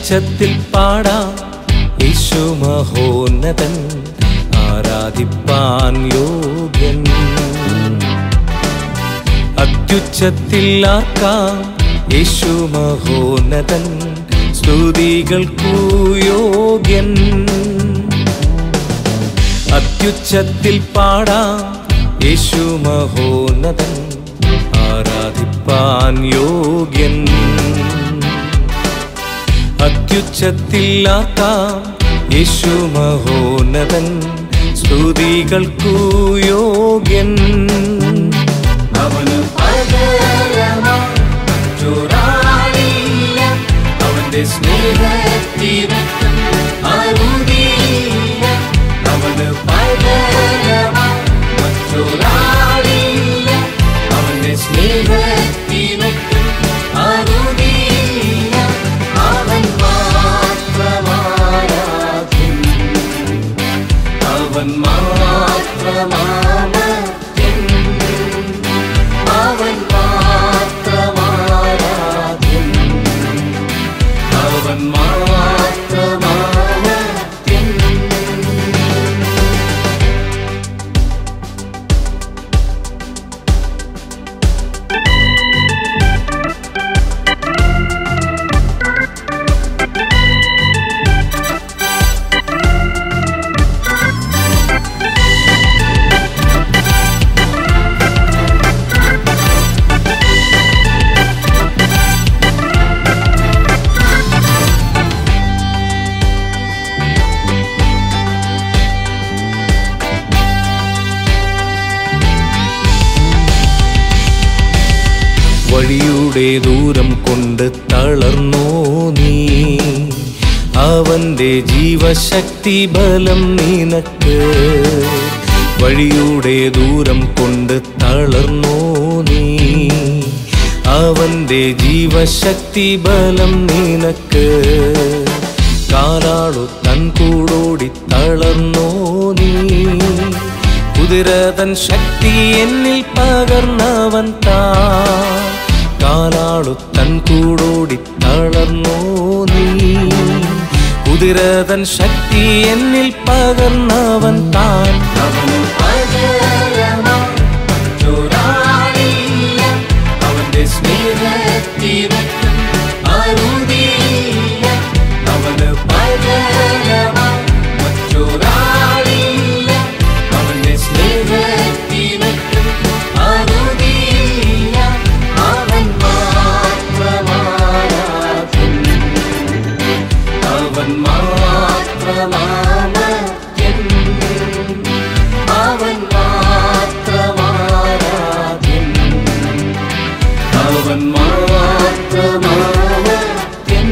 അത്യുച്ചത്തിൽ പാടാം യേശു മഹോന്നതൻ, ആരാധിപ്പാൻ യോഗ്യൻ. അത്യുച്ചത്തിൽ ആർക്കാം യേശു മഹോന്നതൻ, സ്തുതികൾക്കു യോഗ്യൻ. അത്യുച്ചത്തിൽ പാടാം യേശു മഹോന്നതൻ, ആരാധിപ്പാൻ യോഗ്യൻ. അത്യുച്ചത്തിൽ ആർക്കാം യേശു മഹോന്നതൻ, സ്തുതികൾക്കു യോഗ്യൻ. അവന് പകരമാറ്റൊരാളില്ല, അവന്റെ സ്നേഹത്തിനൊട്ടും അറുതിയില്ല. അവന് പകരമാറ്റൊരാളില്ല, അവന്റെ സ്നേഹത്തിനൊട്ടും അറുതിയില്ല. അവൻ മാത്രമാരാധ്യൻ, അവൻ മാത്രമാരാധ്യൻ, അവൻ മാത്രമാരാധ്യൻ, അവൻ മാത്രമാരാധ്യൻ. വഴിയുടെ ദൂരം കൊണ്ട് തളർന്നോ നീ, അവന്റെ ജീവശക്തി ബലം നിനക്ക്. വഴിയുടെ ദൂരം കൊണ്ട് തളർന്നോ നീ, അവന്റെ ജീവശക്തി ബലം നിനക്ക്. കാലാളു തൻ കൂടോടി തളർന്നോ നീ, കുതിരതൻ ശക്തി എന്നിൽ പകർന്നവൻ താൻ. കാലാളു തൻ കൂടോടി തളർന്നോ നീ, കുതിരതൻ ശക്തി എന്നിൽ പകർന്നവൻ താൻ. അവന് പകരമാറ്റൊരാളില്ല, അവന്റെ സ്നേഹത്തിനൊട്ടും അറുതിയില്ല. അവന് പകരമാറ്റൊരാളില്ല, അവന്റെ സ്നേഹത്തിനൊട്ടും അറുതിയില്ല. അവൻ മാത്രമാരാധ്യൻ, അവൻ മാത്രമാരാധ്യൻ, അവൻ മാത്രമാരാധ്യൻ, അവൻ മാത്രമാരാധ്യൻ.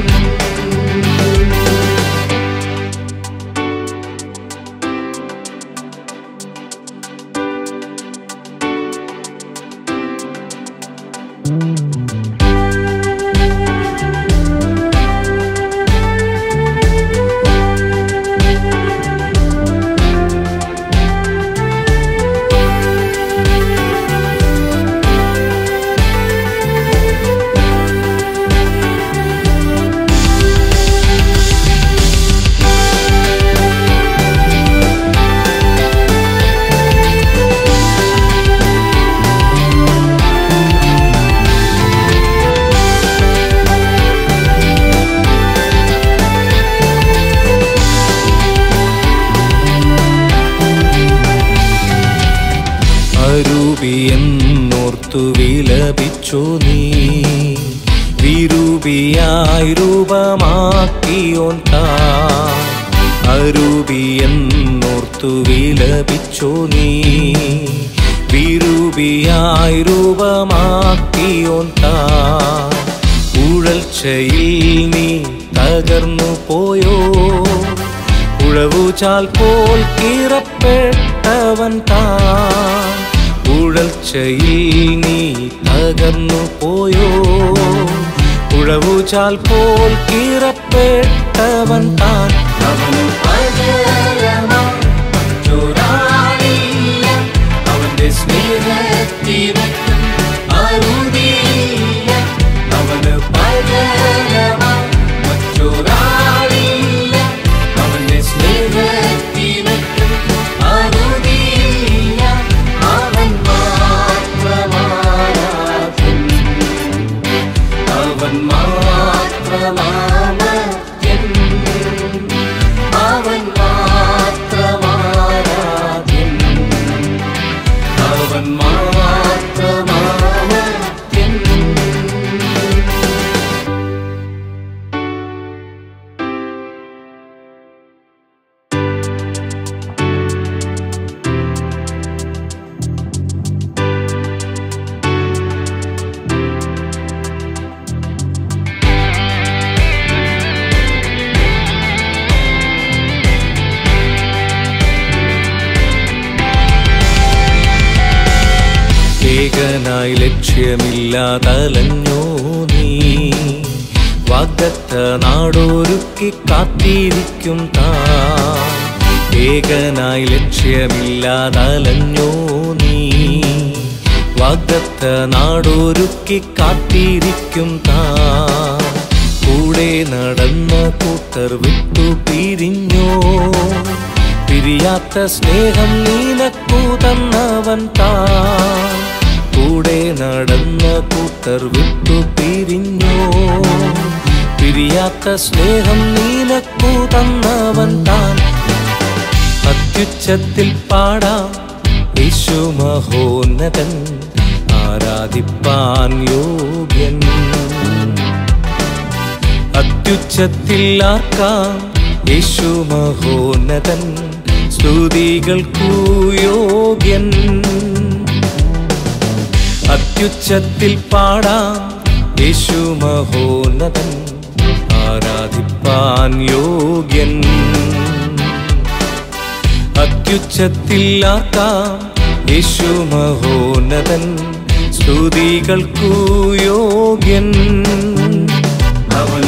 എന്നോർത്തു വിലപിച്ചോ നീ, വിരൂപിയായി രൂപമാക്കിയോൻ താൻ. അരൂപി എന്നോർത്തു വിലപിച്ചോ നീ, വിരൂപിയായി രൂപമാക്കിയോൻ താൻ. ഉഴൽച്ചയിൽ നീ തകർന്നു പോയോ, ഉഴവുചാൽ പോൽ കീറപ്പെട്ടവൻ താൻ. ഉഴൽച്ചയിൽ നീ തകർന്നു പോയോ, ഉഴവുചാൽ പോൽ കീറപ്പെട്ടവൻ താൻ. അവന് പകരമാറ്റൊരാളില്ല, അവന്റെ സ്നേഹത്തിനൊട്ടും അറുതിയില്ല. അവന് പകരമാറ്റൊരാളില്ല, ഏകനായി ലക്ഷ്യമില്ലാതലഞ്ഞോ നീ വാഗ്ദത്ത നാടൊരുക്കി കാത്തിരിക്കും താൻ ഏകനായി ലക്ഷ്യമില്ലാതലഞ്ഞോ നീ വാഗ്ദത്ത നാടൊരുക്കി കാത്തിരിക്കും താൻ കൂടെ നടന്ന കൂട്ടർ വിട്ടു പിരിഞ്ഞോ പിരിയാത്ത സ്നേഹം നിനക്കു തന്നവൻ താൻ കൂടെ നടന്ന കൂട്ടർ വിട്ടു പിരിഞ്ഞോ പിരിയാത്ത സ്നേഹം നിനക്കു തന്നവൻ താൻ അത്യുച്ചത്തിൽ പാടാം യേശു മഹോന്നതൻ ആരാധിപ്പാൻ യോഗ്യൻ അത്യുച്ചത്തിൽ ആർക്കാം യേശു മഹോന്നതൻ സ്തുതികൾക്കു യോഗ്യൻ അത്യുച്ചത്തിൽ പാടാം യേശു മഹോന്നതൻ ആരാധിപ്പാൻ യോഗ്യൻ അത്യുച്ചത്തിൽ ആർക്കാം യേശു മഹോന്നതൻ സ്തുതികൾക്കു യോഗ്യൻ അവൻ